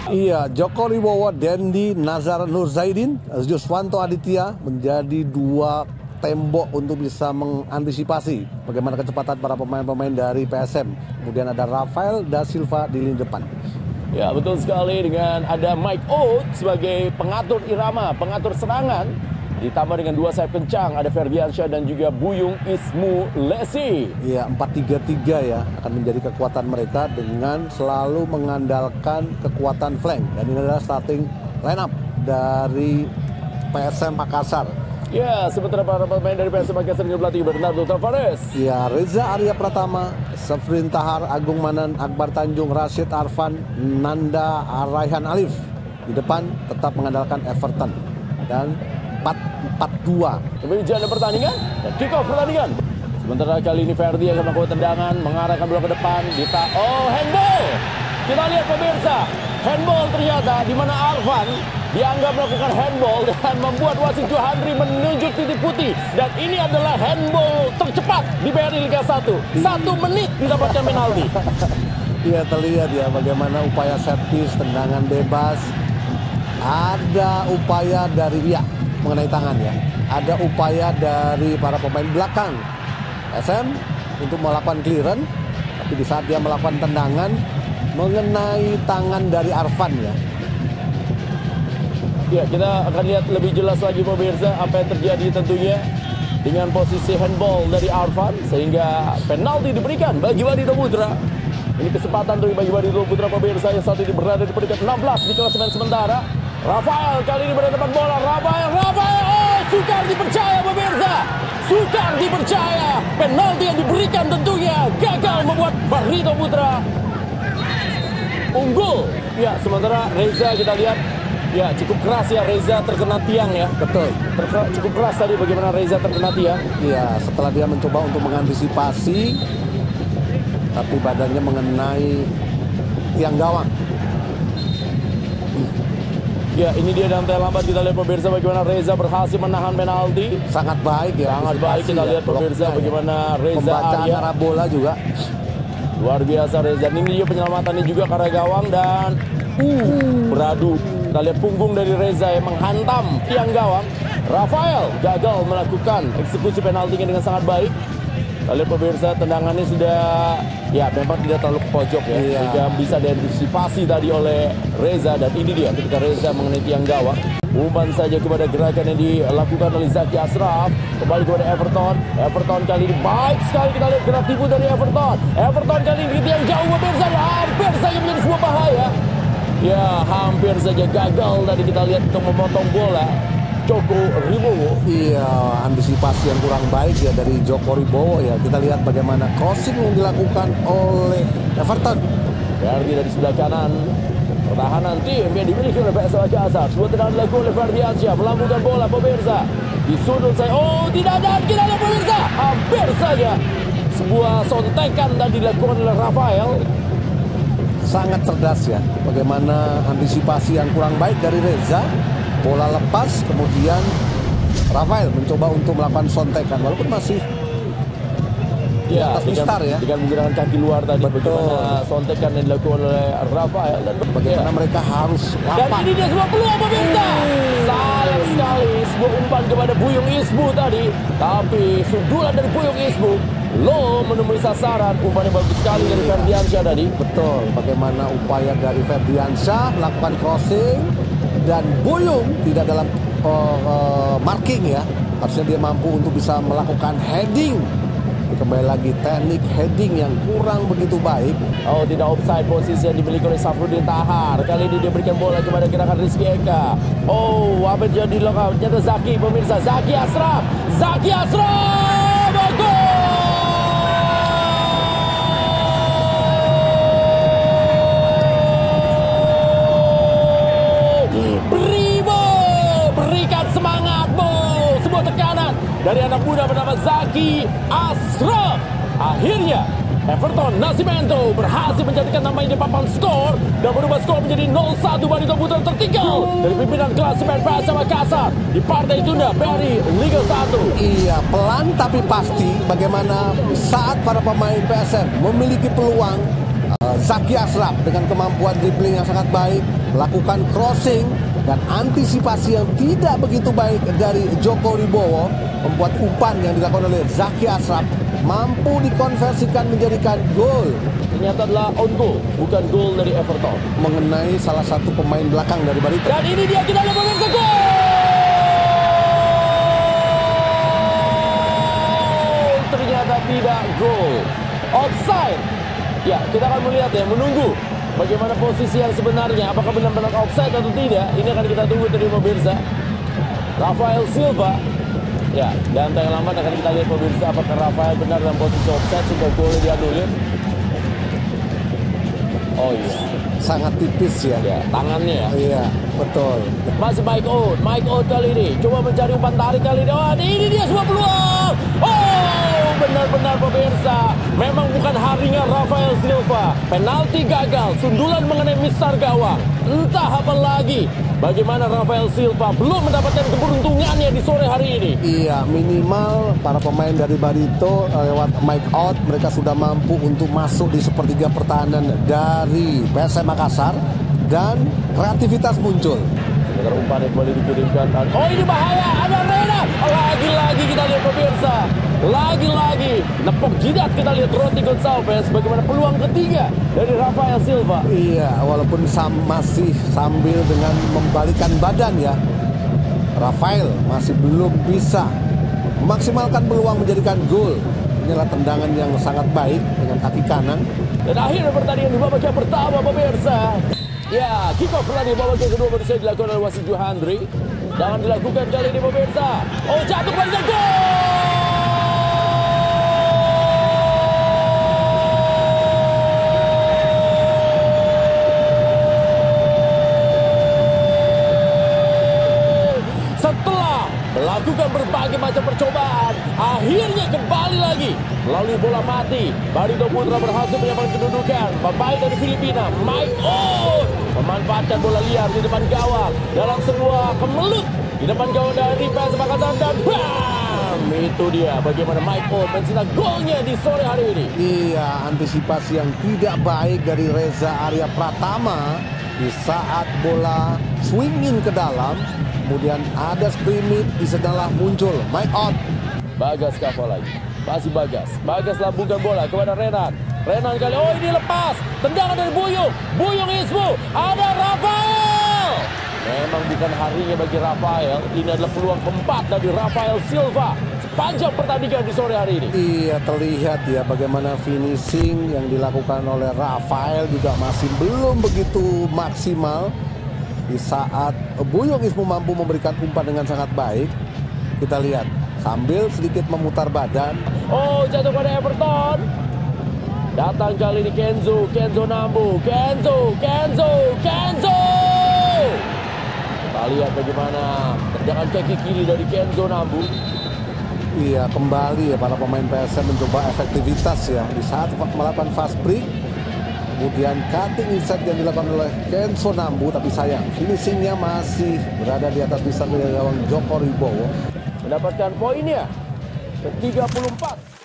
Iya, Joko Ribowo, Dendi, Nazar Nur Zaidin, Juswanto Aditya menjadi dua tembok untuk bisa mengantisipasi bagaimana kecepatan para pemain-pemain dari PSM. Kemudian ada Rafael da Silva di lini depan. Ya, betul sekali, dengan ada Mike Oates sebagai pengatur irama, pengatur serangan. Ditambah dengan dua sayap kencang, ada Ferdiansyah dan juga Buyung Ismu Lesi. Iya, 4-3-3 ya akan menjadi kekuatan mereka dengan selalu mengandalkan kekuatan flank. Dan ini adalah starting line up dari PSM Makassar. Ya, sementara para pemain dari PSM Makassar yang berlatih Bernardo Tavares. Ya, Reza Arya Pratama, Sefrin Tahar, Agung Manan, Akbar Tanjung, Rashid Arfan, Nanda Raihan Alif. Di depan tetap mengandalkan Everton. Dan 4-4-2. Kemudian ada pertandingan dan kick off pertandingan. Sementara kali ini Ferdi akan melakukan tendangan, mengarahkan bola ke depan. Handball. Kita lihat pemirsa, handball ternyata di mana Arfan dianggap melakukan handball dan membuat wasit Johandri menunjuk titik putih. Dan ini adalah handball tercepat di BRI Liga 1. 1 menit didapatkan penalti. Iya, terlihat ya bagaimana upaya set piece, tendangan bebas. Ada upaya dari mengenai tangan ya. Ada upaya dari para pemain belakang SM untuk melakukan clearance, tapi di saat dia melakukan tendangan mengenai tangan dari Arfan ya. Ya, kita akan lihat lebih jelas lagi pemirsa apa yang terjadi tentunya dengan posisi handball dari Arfan sehingga penalti diberikan bagi Barito Putra. Ini kesempatan bagi Barito Putra pemirsa yang saat ini berada di peringkat 16 di klasemen sementara. Rafael kali ini berhadapan bola. Rafael, oh, sukar dipercaya pemirsa. Sukar dipercaya. Penalti yang diberikan tentunya gagal membuat Barito Putra unggul. Ya, sementara Reza kita lihat ya cukup keras ya, Reza terkena tiang ya. Betul. Cukup keras tadi bagaimana Reza terkena tiang. Iya, setelah dia mencoba untuk mengantisipasi tapi badannya mengenai tiang gawang. Ya, ini dia dalam time lambat kita lihat pemirsa bagaimana Reza berhasil menahan penalti. Sangat baik ya. Sangat baik kita lihat pemirsa bagaimana Reza pembacaan Arya. arah bola juga. Luar biasa Reza. Ini dia penyelamatannya juga ke arah gawang dan beradu. Kita lihat punggung dari Reza yang menghantam tiang gawang. Rafael gagal melakukan eksekusi penaltinya dengan sangat baik. Kita lihat pemirsa tendangannya sudah ya memang tidak terlalu ke pojok ya. Iya. Sehingga bisa diantisipasi tadi oleh Reza. Dan ini dia ketika Reza mengenai tiang gawang. Umpan saja kepada gerakan yang dilakukan oleh Zaki Ashraf. Kembali kepada Everton. Everton kali ini baik sekali, kita lihat gerak tipu dari Everton. Everton kali ini yang jauh pemirsa, hampir saja menjadi sebuah bahaya. Ya, hampir saja gagal tadi kita lihat untuk memotong bola Joko Ribowo. Iya, antisipasi yang kurang baik ya dari Joko Ribowo ya. Kita lihat bagaimana crossing yang dilakukan oleh Everton. Ferdi dari sebelah kanan. Pertahanan tim yang dimiliki oleh PSM Makassar. Sebuah tendangan dilakukan oleh Ferdiansyah, melambungkan bola pemirsa di sudut saya. Oh, tidak ada, kita lihat pemirsa, hampir saja sebuah sontekan tadi dilakukan oleh Rafael. Sangat cerdas ya, bagaimana antisipasi yang kurang baik dari Reza. Bola lepas, kemudian Rafael mencoba untuk melakukan sontekan walaupun masih ya, mistar ya. Dengan menggunakan kaki luar tadi. Betul. Bagaimana sontekan yang dilakukan oleh Rafael dan Bagaimana mereka harus dan ini dia sebuah peluang pemirsa. Sayang sekali sebuah umpan kepada Buyung Ismu tadi, tapi sundulan dari Buyung Ismu low menemui sasaran. Umpan yang bagus sekali dari Ferdiansyah tadi. Betul, bagaimana upaya dari Ferdiansyah melakukan crossing dan Buyung tidak dalam marking ya. Harusnya dia mampu untuk bisa melakukan heading. Kembali lagi teknik heading yang kurang begitu baik. Oh, tidak offside posisi yang dimiliki oleh Safruddin Tahar. Kali ini dia berikan bola kepada gerakan Rizky Eka. Oh, apa yang jadi lokal? Ternyata Zaki pemirsa. Zaki Ashraf. Zaki Ashraf. Gol! Brimo, berikan semangat, Bo. Sebuah tekanan dari anak muda bernama Zaki Ashraf. Akhirnya Everton Nascimento berhasil menjadikan namanya di papan skor dan berubah skor menjadi 0-1. Barito Putra tertinggal dari pimpinan klasemen PSM Makassar di partai tunda BRI Liga 1. Iya, pelan tapi pasti bagaimana saat para pemain PSM memiliki peluang Zaki Ashraf dengan kemampuan dribbling yang sangat baik, melakukan crossing dan antisipasi yang tidak begitu baik dari Joko Wibowo membuat umpan yang dilakukan oleh Zaki Ashraf mampu dikonversikan menjadikan gol. Ternyata adalah on goal, bukan gol dari Everton. Mengenai salah satu pemain belakang dari Barito. Dan ini dia, kita lihat pemirsa, gol! Ternyata tidak gol. Offside. Ya, kita akan melihat ya, menunggu bagaimana posisi yang sebenarnya. Apakah benar-benar offside atau tidak? Ini akan kita tunggu dari pemirsa. Rafael Silva. Ya, dan tak lambat akan kita lihat pemirsa apakah Rafael benar dalam posisi offside sehingga golnya dianulir. Oh iya, Sangat tipis ya. ya tangannya ya. Iya, betul. Masih Mike Oud kali ini coba mencari umpan tarik kali ini. Oh, ini dia sebuah peluang. Oh, benar-benar pemirsa, memang bukan harinya Rafael Silva. Penalti gagal, sundulan mengenai misar gawang. Entah apa lagi bagaimana Rafael Silva belum mendapatkan keberuntungannya di sore hari ini. Iya, minimal para pemain dari Barito lewat Mike Out mereka sudah mampu untuk masuk di sepertiga pertahanan dari PSM Makassar dan kreativitas muncul. Sebentar umpan yang kembali dikirimkan. Oh, ini bahaya, ada Rena. Lagi-lagi kita lihat pemirsa. Lagi-lagi nepok jidat kita lihat Roti Gonçalves. Bagaimana peluang ketiga dari Rafael Silva. Iya, walaupun masih sambil dengan membalikan badan ya. Rafael masih belum bisa memaksimalkan peluang menjadikan gol. Inilah tendangan yang sangat baik dengan kaki kanan. Dan akhirnya pertandingan di babak yang pertama pemirsa. Ya, kick off di babak yang kedua baru saja dilakukan oleh wasit Johandri. Jangan dilakukan kali ini pemirsa. Oh, jatuh pada gol! Setelah melakukan berbagai macam percobaan, akhirnya kembali lagi melalui bola mati. Barito Putra berhasil menyamakan kedudukan. Pemain dari Filipina, Mike Oud, memanfaatkan bola liar di depan gawang dalam sebuah kemelut di depan gawang dari PSM Makassar dan bam! Itu dia bagaimana Mike Oud mencetak golnya di sore hari ini. Iya, antisipasi yang tidak baik dari Reza Arya Pratama di saat bola swingin ke dalam. Kemudian ada skrimmit, di setelah muncul Mike Out. Bagas cover lagi. Masih Bagas. Bagas lambungkan bola kepada Renan. Renan kali, oh ini lepas. Tendangan dari Buyung. Buyung Ismu. Ada Rafael. Memang bukan harinya bagi Rafael. Ini adalah peluang keempat dari Rafael Silva sepanjang pertandingan di sore hari ini. Iya, terlihat ya bagaimana finishing yang dilakukan oleh Rafael juga masih belum begitu maksimal. Di saat Buyung Ismu mampu memberikan umpan dengan sangat baik. Kita lihat sambil sedikit memutar badan. Oh, jatuh pada Everton. Datang kali ini Kenzo Nambu. Kenzo. Kita lihat bagaimana tendangan kaki kiri dari Kenzo Nambu. Iya, kembali ya para pemain PSM mencoba efektivitas ya di saat melakukan fast break. Kemudian cutting inside yang dilakukan oleh Kenzo Nambu, tapi sayang finishingnya masih berada di atas misar gawang Joko Wibowo. Mendapatkan poinnya ke-34.